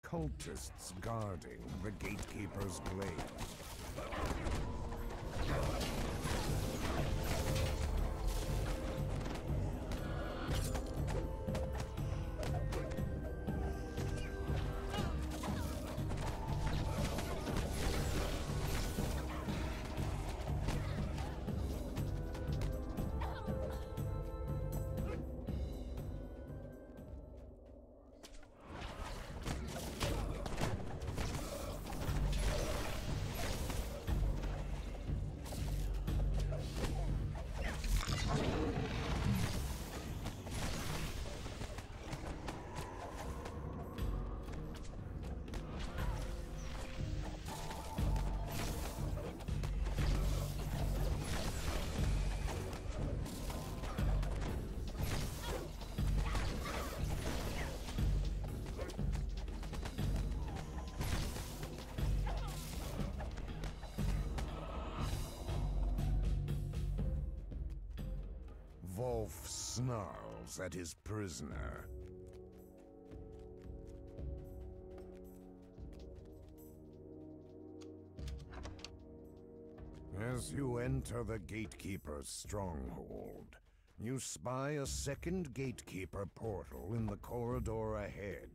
cultists guarding the Gatekeeper's glade. Volf snarls at his prisoner. As you enter the Gatekeeper's stronghold, you spy a second Gatekeeper portal in the corridor ahead.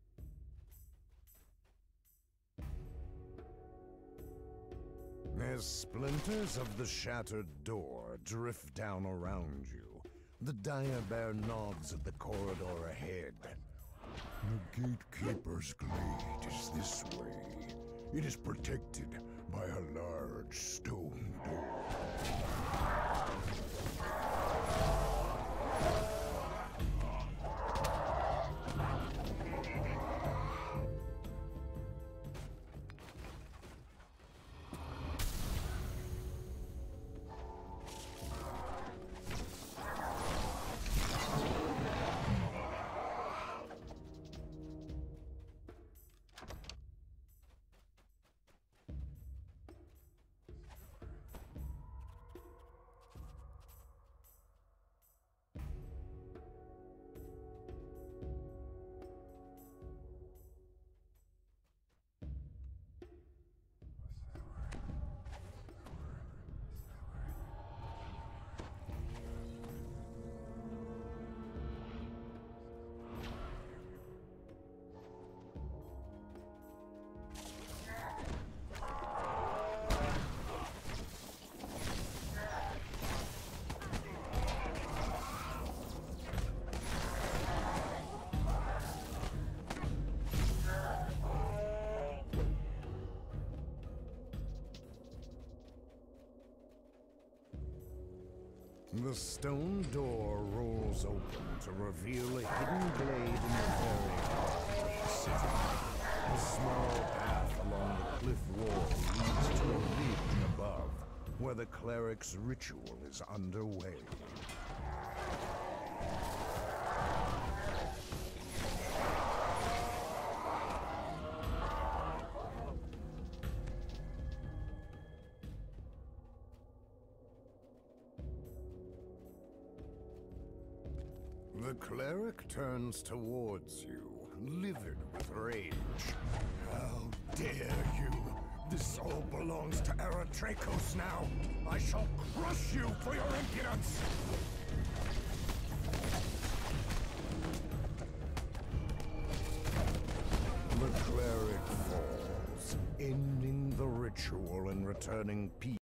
As splinters of the shattered door drift down around you, the dire bear nods at the corridor ahead. The Gatekeeper's glade is this way. It is protected by a large stone door. The stone door rolls open to reveal a hidden glade in the very heart of the city. A small path along the cliff wall leads to a ridge above, where the cleric's ritual is underway. The cleric turns towards you, livid with rage. How dare you! This all belongs to Eretrakos now! I shall crush you for your impudence! The cleric falls, ending the ritual and returning peace.